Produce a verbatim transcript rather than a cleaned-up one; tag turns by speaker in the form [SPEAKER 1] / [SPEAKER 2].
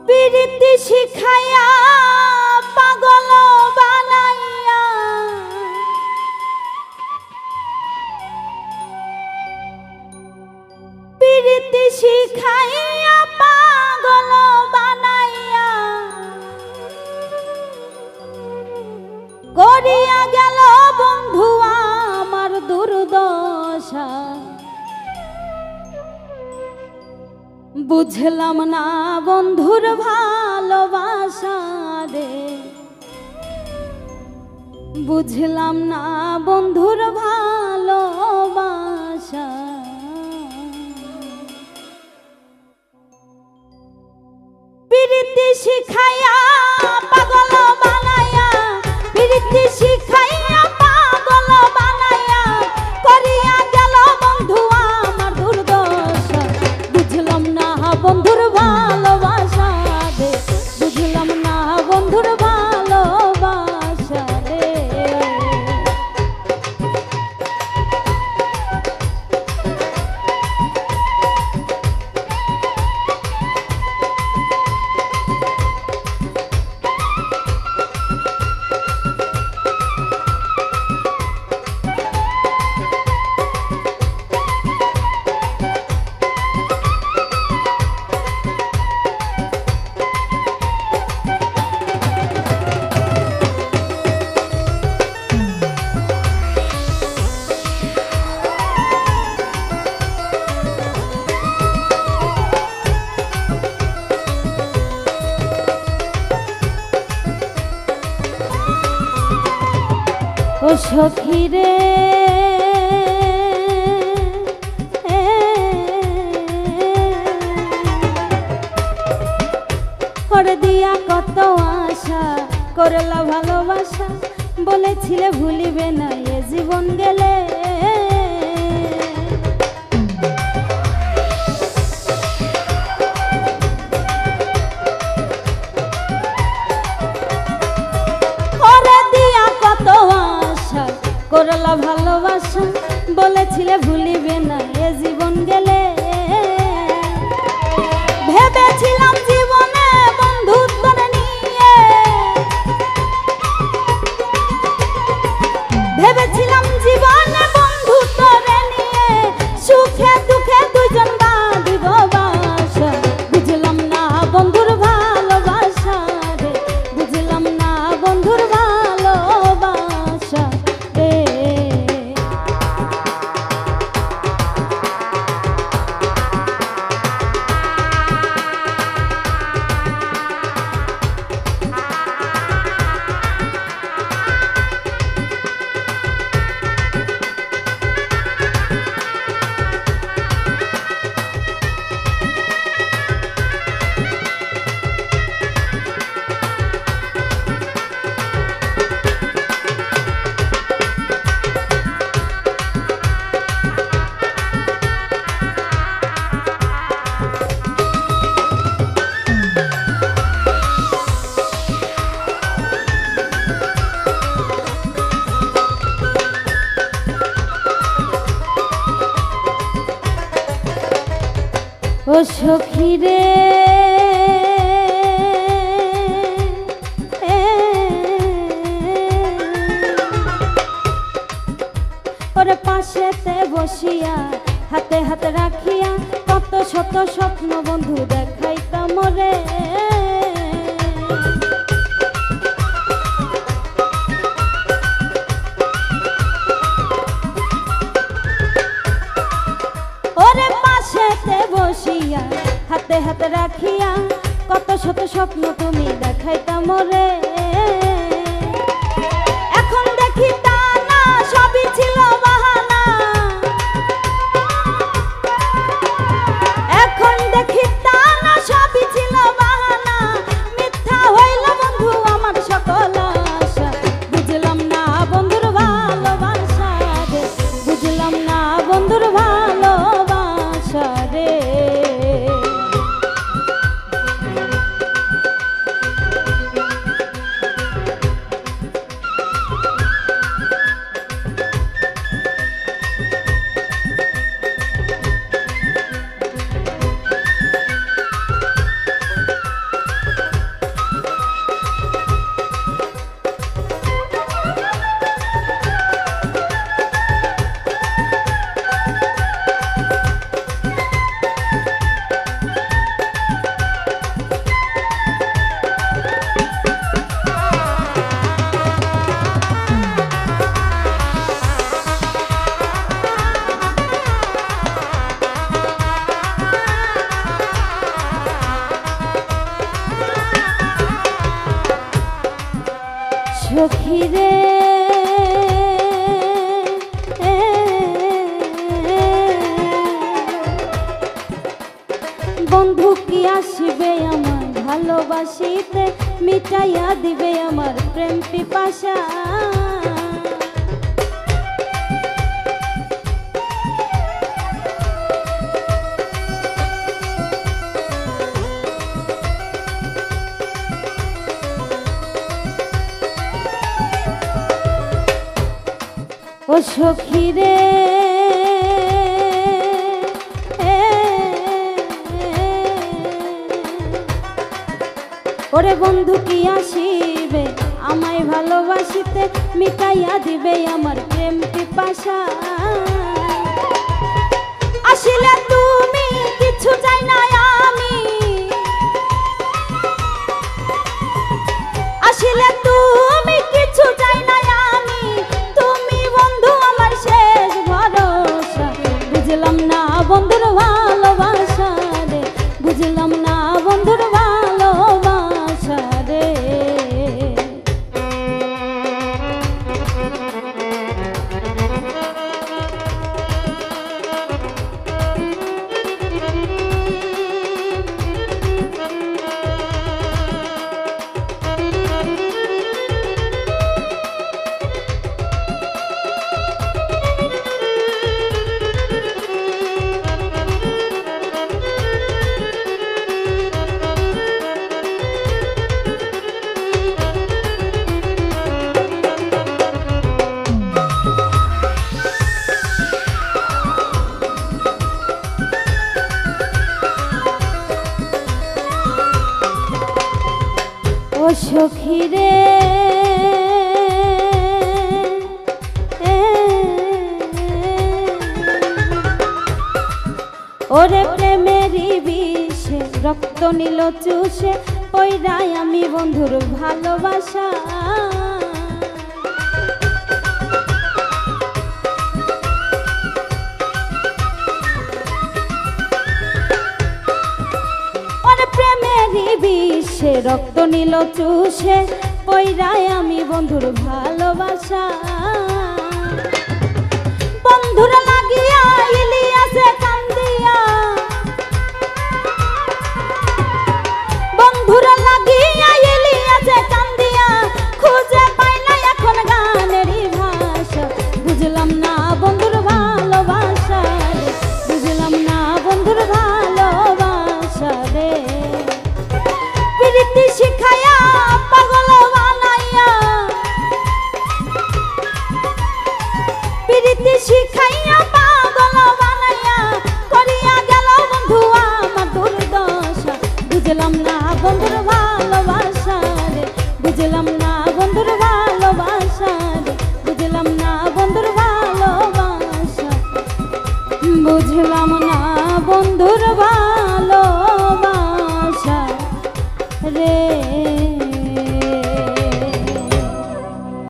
[SPEAKER 1] প্রীতি শিখাইয়া পাগল বানাইয়া প্রীতি শিখাইয়া পাগল বানাইয়া করিয়া গেল বন্ধু আমার দুর্দশা বুঝলাম না বন্ধুর ভালোবাসা রে বুঝলাম না বন্ধুর ভালোবাসা প্রীতি শিখাইয়া পাগল বানাইয়া প্রীতি শিখাইয়া পাগল বানাইয়া করিয়া গেল বন্ধু আমার দুর্দশা বুঝলাম না বন্ধুর ভালোবাসা রে বুঝলাম না বন্ধুর ভালোবাসা রে ও সখী রে করে দিয়া কত আশা করলা ভালোবাসা বলেছিলে ভুলিবে না এ জীবন গেলে করলা ভালোবাসা বলেছিলে ভুলিবে না এ জীবন গেলে ভেবেছিলাম জীবনে বন্ধুত্ব নিয়ে ভেবেছিলাম জীবনে বন্ধুত্ব নিয়ে সুখে দুঃখে দুজন বাঁধিব বাসা বুঝলাম না বন্ধুর ভালোবাসা রে বুঝলাম না বন্ধুর ভালোবাসা ও সখী রে ওরে পাশেতে বসিয়া হাতে হাতে রাখিয়া কত শত স্বপ্ন বন্ধু দেখাইতাম রে বসিয়া হাতে হাতে রাখিয়া কত শত স্বপ্ন তুমি দেখাইতাম রে এখন দেখি তা না সবই ছিল বাহানা এখন দেখি তা না সবই ছিল বাহানা মিথ্যা হইল বন্ধু আমার সকল আশা বুঝলাম না বন্ধুর ভালোবাসা রে বুঝলাম না বন্ধুর ভালোবাসা রে সখী রে বন্ধু কি আসবে আমার ভালোবাসিতে মিটাইয়া দিবে আমার প্রেম পিপাসা ও সখী রে ওরে বন্ধু কি আসিবে আমায় ভালোবাসিতে মিটাইয়া দিবে আমার প্রেম পিপাসা আসিলে তুমি কিছু চাই না আমি আসিলে তুমি কিছু চাই না আমি তুমি বন্ধু আমার শেষ ভরসা বুঝলাম না বন্ধুর ভালোবাসা রে বুঝলাম না বন্ধুর ভালোবাসা রে ও সখী রে ওরে প্রেমেরই বিষে রক্ত নিল চুষে পইরাই আমি বন্ধুর ভালোবাসা ওরে প্রেমেরই বিষে রক্ত নিল চুষে পইরাই আমি বন্ধুর ভালোবাসা বন্ধুর লাগিয়া ইলিয়াসে কান্দিয়া বন্ধুর লাগিয়া ইলিয়াসে কান্দিয়া খুঁজে পাই না এখন গানেরই ভাষা বুঝলাম না বন্ধুর ভালোবাসা রে বুঝলাম না বন্ধুর ভালোবাসা রে প্রীতি শিখায়া পাগল বানাইয়া প্রীতি শিখাইয়া পাগল বানাইয়া করিয়া গেল বন্ধু আমার দুর্দশা বুঝলাম না বন্ধুর